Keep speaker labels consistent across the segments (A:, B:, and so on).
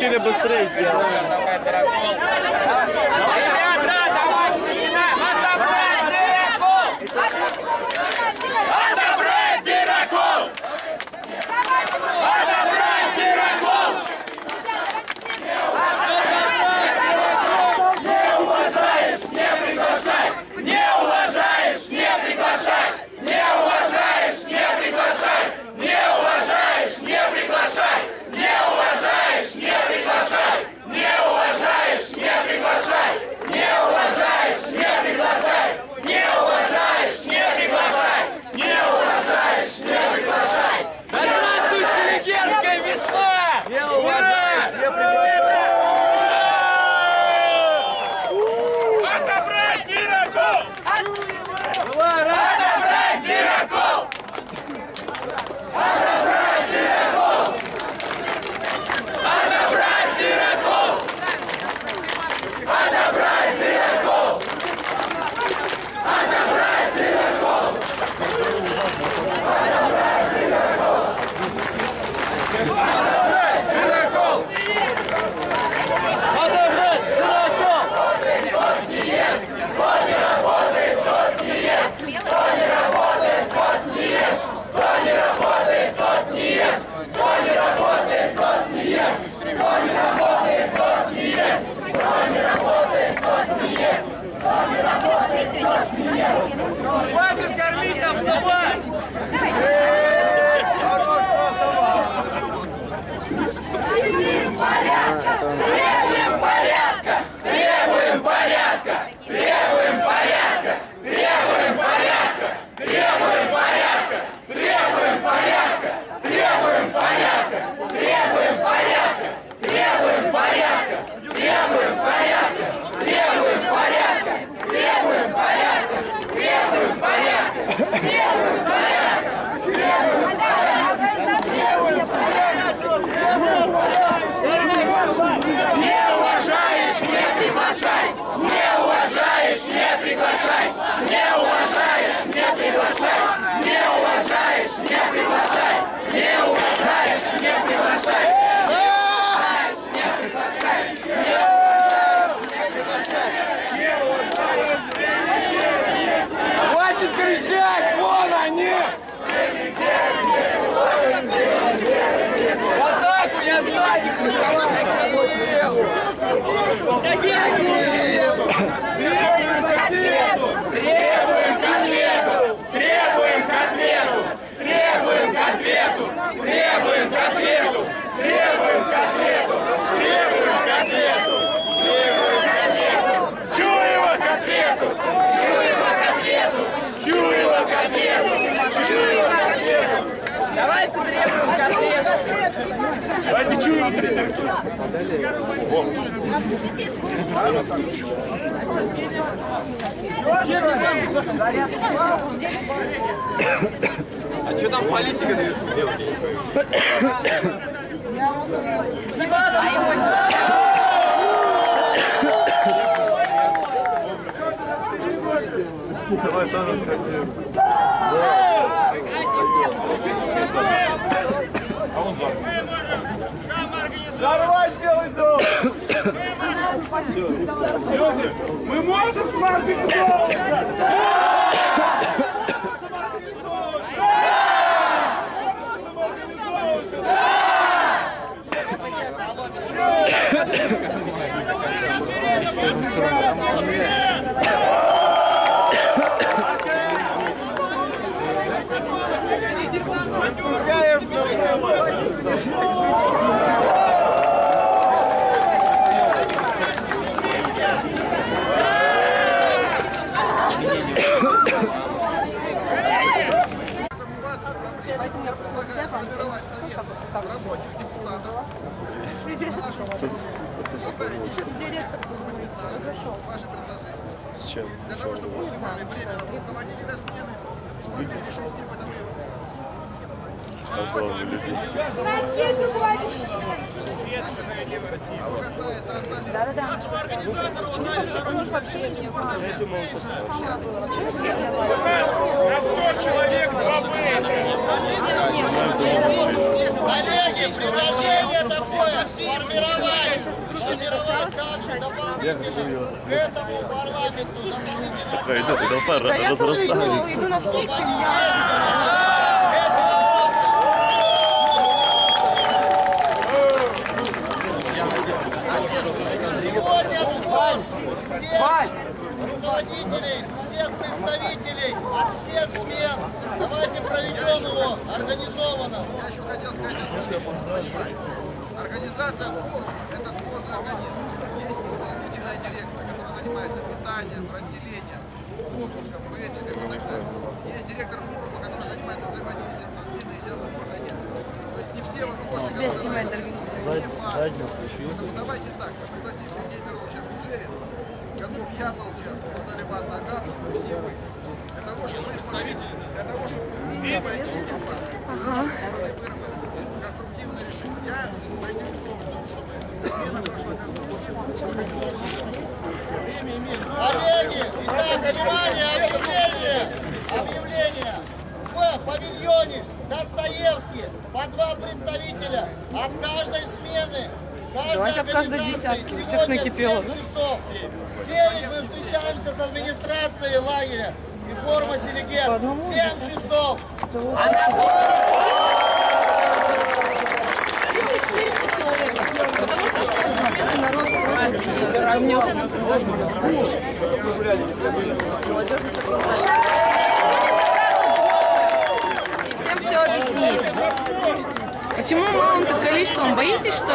A: мужчины быстрее сделают.
B: Хватит кормить автомат!
C: Требуем порядка! Требуем порядка! Требуем порядка! Требуем порядка! Требуем порядка! Требуем порядка! Требуем порядка! Требуем порядка! Требуем порядка! Требуем порядка! Требуем порядка! Требуем порядка! Требуем порядка! Требуем порядка! Требуем порядка! Требуем Не уважаешь, не приглашай! Не уважаешь, не приглашай! Не уважаешь, не приглашай! Не уважаешь, не приглашай! Не уважаешь, не приглашай! Не приглашай!
B: Хватит кричать! Вон они! В атаку! Я сзади!
C: Требуем котлету! Требуем котлету! Требуем котлету! Требуем котлету! Требуем котлету! Требуем котлету! Требуем котлету! Требуем котлету! Чуева котлету! Чуева котлету! Чуева котлету! Чуева котлету!
B: Давайте требуем котлету!
A: Давайте чуем требуем. А что там политика делать? Давай тоже сходим. А он взорвать Белый дом! Люди, мы можем сморганизовываться!
D: Рабочих депутатов. Ваши предложения.
A: С чем?
D: Для того, чтобы мы выбрали время руководителя смены и смогли решить все бытовые вопросы. Что касается остальных, нашего организатора узнали стороннего на 100 человек 2 Коллеги, предложение такое сформировать. дополнительных к этому парламенту дополнительных.
E: Идет, разрастает.
F: Иду навстречу.
D: Сегодня спор всех руководителей, всех представителей от всех смен. Давайте проведем его организованно. Я еще хотел сказать, организация форума – это сложный организм. Есть исполнительная дирекция, которая занимается питанием, расселением, отпуском, бэджами и так далее. Есть директор форума, который занимается взаимодействием со СМИ и делом постоянно. То есть не все вопросы, которые... Поэтому давайте так, пригласим Сергея Мировича Гужерина, готов я поучаствовать, Наталья Ивановна Агапова, все вы. Для того, чтобы политический партий выработать конструктивное решение. Я заинтересован в том, чтобы смена прошла конструктивно. Коллеги, итак, внимание, объявление. В павильоне Достоевский по 2 представителя от каждой смены,
F: Давайте от каждой десятки, у всех накипело.
D: 7 часов. 9 мы встречаемся с администрацией лагеря и форма Селигер. 7 часов.
F: Всем все объяснить. Почему малым-то количеством? Боитесь, что ли?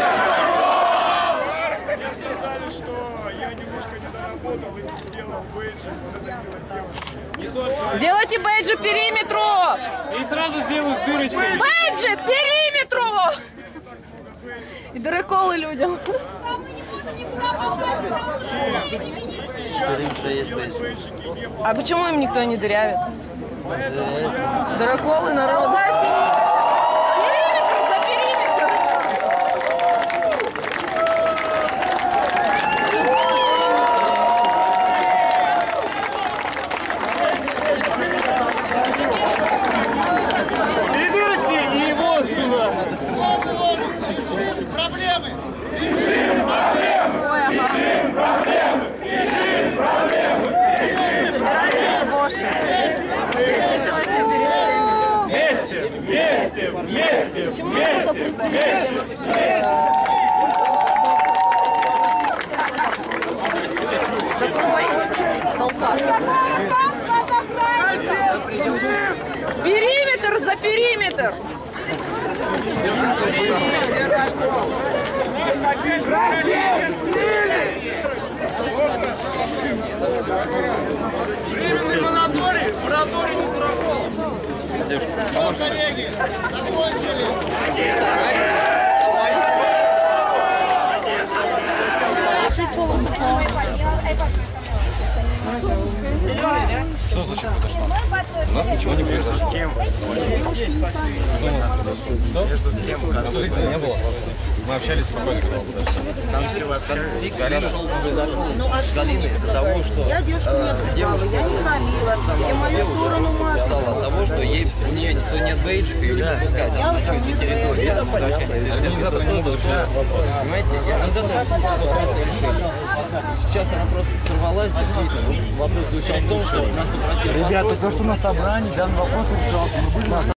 A: Мне сказали, что я немножко не доработал и не сделал бейджи. Вот это дело.
F: Сделайте бейджи периметру!
B: И сразу сделаю дырочку.
F: Бейджи периметру! И дыроколы людям. А почему им никто не дырявит? Дыроколы народу. Периметр за периметр!
B: И дырочки, и вот сюда.
D: Решим проблемы.
F: Ой, ага. Собирайте воши. Отчитывайся перед всеми.
B: Вместе.
F: Почему просто представители? Кто боится? Толпа. Периметр за периметр!
B: Временный мораторий не дураков.
D: Что, коллеги, закончили.
E: Что значит произошло? У нас ничего не произошло. Кем? Что у нас произошло? Что? Между кем? Конфликта не было. Мы общались спокойно. Там все общались. Галина произошел с Галиной из-за того, что
G: Я девушку не обзывала, я не хамила, и мою сторону мать.
E: от того, что ей, у нее нет бейджика, ее не пропускают на чью-то территорию без соглашения. Организаторы не могут решить вопрос. Понимаете? Организаторы вопрос не решили. Сейчас она просто сорвалась, действительно. Вопрос звучал в том, что нас попросили...
H: Ребята, то, что на собрании, данный вопрос решался. Мы были на